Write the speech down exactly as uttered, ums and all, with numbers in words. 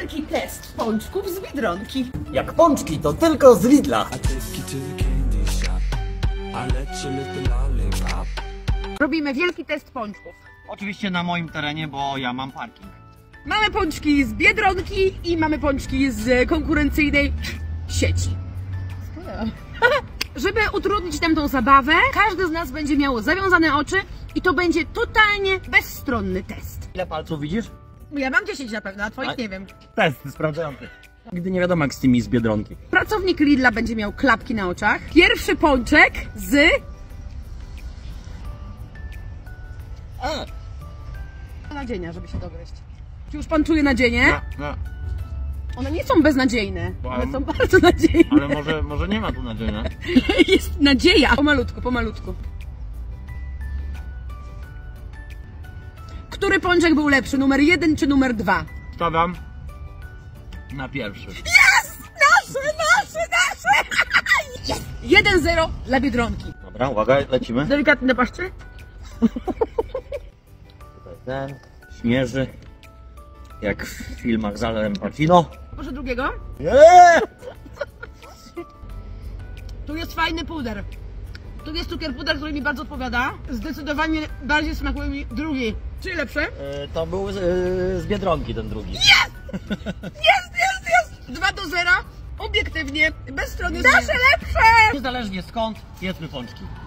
wielki test pączków z Biedronki. Jak pączki, to tylko z Lidla. Robimy wielki test pączków. Oczywiście na moim terenie, bo ja mam parking. Mamy pączki z Biedronki i mamy pączki z konkurencyjnej sieci. Żeby utrudnić nam tą zabawę, każdy z nas będzie miał zawiązane oczy i to będzie totalnie bezstronny test. Ile palców widzisz? Ja mam dziesięć na pewno, a twoich A... nie wiem. Test sprawdzający. Nigdy nie wiadomo jak z tymi z Biedronki. Pracownik Lidla będzie miał klapki na oczach. Pierwszy pączek z... A. Nadzienia, żeby się dogryźć. Czy już pan czuje nadzienie? No, no. One nie są beznadziejne, Wow. one są bardzo nadziejne. Ale może, może nie ma tu nadziei. Jest nadzieja. Pomalutku, pomalutku. Który pączek był lepszy? Numer jeden czy numer dwa? Stawiam na pierwszy. Jest! Nasze, nasze, nasze! Jest! jeden zero dla Biedronki. Dobra, uwaga, lecimy. Delikatnie na paszczy. Tutaj ten śmierzy jak w filmach z Alem Pacino. Proszę drugiego. Nie! Tu jest fajny puder. Tu jest cukier puder, który mi bardzo odpowiada. Zdecydowanie bardziej smakuje mi drugi. Czyli lepszy? Yy, to był yy, z Biedronki ten drugi. Jest! Jest, jest, jest! dwa do zera. Obiektywnie, bez strony. Nasze lepsze! Niezależnie skąd, jedzmy pączki.